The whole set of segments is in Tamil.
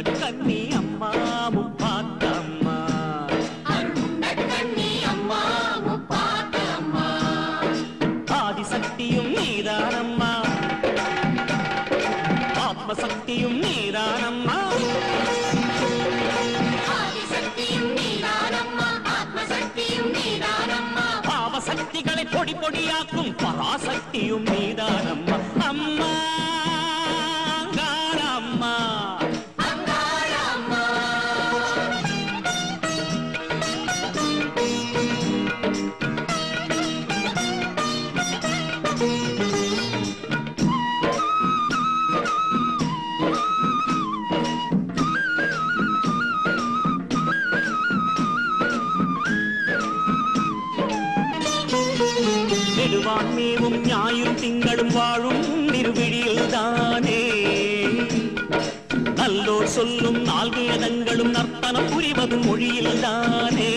கன்னி அம்மா முப்பாத்தம்மா கன்னி அம்மா முப்பாத்தம்மா ஆதிசக்தியும் நீதானம்மா ஆத்மசக்தியும் நீதானம்மா ஆதிசக்தியும் நீதானம்மா ஆத்மசக்தியும் நீதானம்மா பாவசக்திகளை பொடி பொடியாக்கும் பராசக்தியும் நீதானம்மா அம்மா நெடுவான்மேவும் ஞாயிறும் திங்களும் வாழும் நிறுவிழியில் தானே நல்லோர் சொல்லும் நால்வேதங்களும் நர்த்தனம் புரிவதும் மொழியில் தானே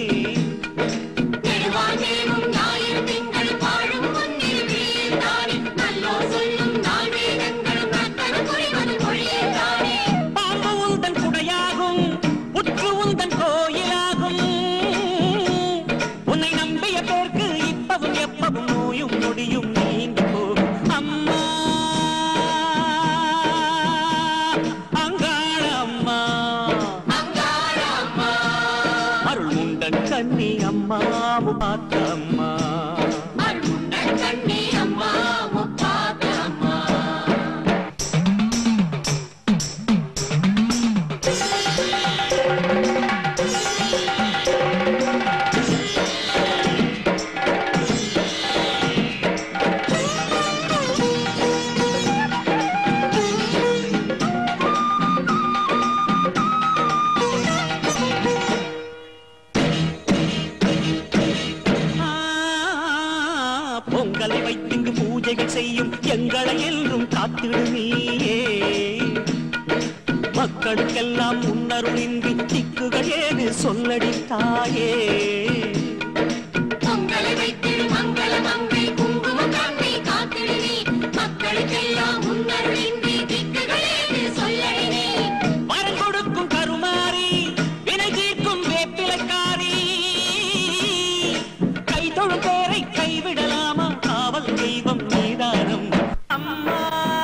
பாம்பு உந்தன் குடையாகும் புற்று உந்தன் கோயிலாகும் உன்னை நம்பிய பேருக்கு இப்பவும் எப்பவும் நோயும் நொடியும் நீங்கி போகும் அம்மா அங்காளம்மா அருள் உண்டன் கன்னி அம்மா முப்பாத்தம்மா கன்னி அம்மா முப்பாத்தம்மா பொங்கலை வைத்திங்கு பூஜைகள் செய்யும் எங்களை என்றும் காத்திடு நீயே மக்களுக்கெல்லாம் முன்னருளின்றி திக்குகள் ஏது சொல்லடி தாயே பொங்கலை வைத்திடு மங்கள மங்கை குங்குமம் கண்ணை காத்திடு நீ மக்களுக்கெல்லாம் முன்னருளின்றி திக்குகள் ஏது சொல்லடி நீ வரம் கொடுக்கும் கருமாறி வினை தீர்க்கும் வேப்பிலக்காரி கை தொழும் பேரை கைவிடலாமா காவல் தெய்வம் நீதானம் அம்மா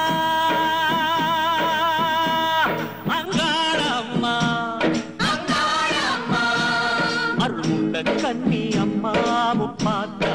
அங்காளம்மா அங்காளம்மா அருள் கன்னி அம்மா முப்பாத்தம்மா